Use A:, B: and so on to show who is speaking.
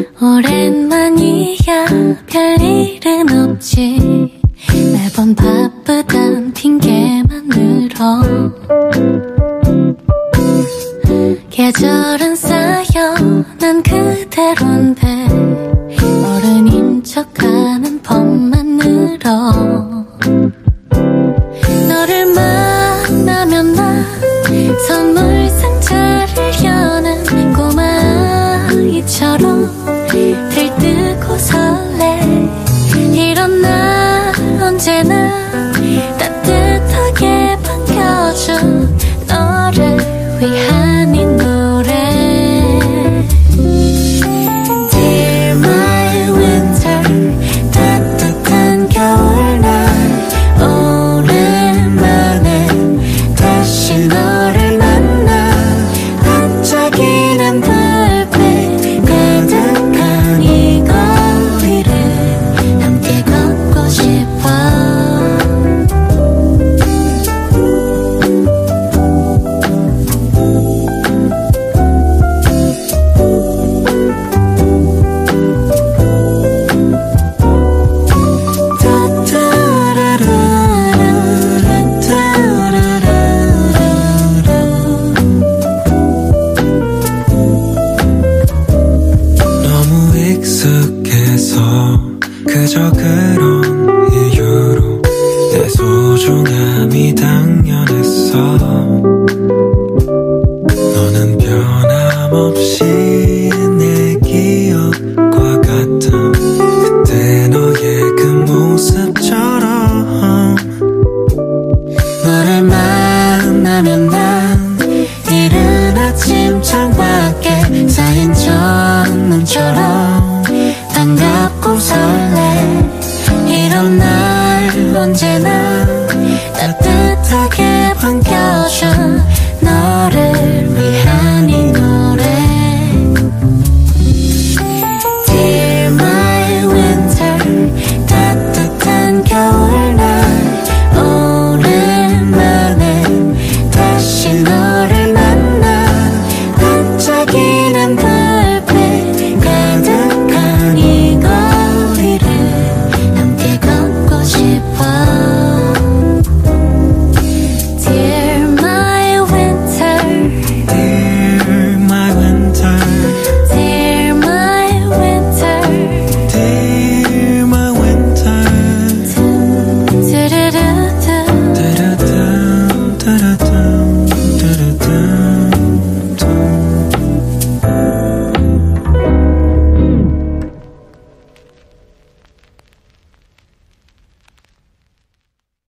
A: 오랜만이야 별일은 없지 매번 바쁘단 핑계만으로 계절은 쌓여 난 그대로인데 어른인 척하는 법만으로 너를 만나면 나 선물 상자를 여는 꼬마아이처럼 들뜨고 설레 이런 날 언제나 따뜻하게 반겨준 너를 위한 이 노래 Dear my winter 따뜻한 겨울날 오랜만에 다시 너를 만나 반짝이는 불빛 가득한 이 거리를 함께 걷고 싶어
B: 너무 익숙해서 그저 그런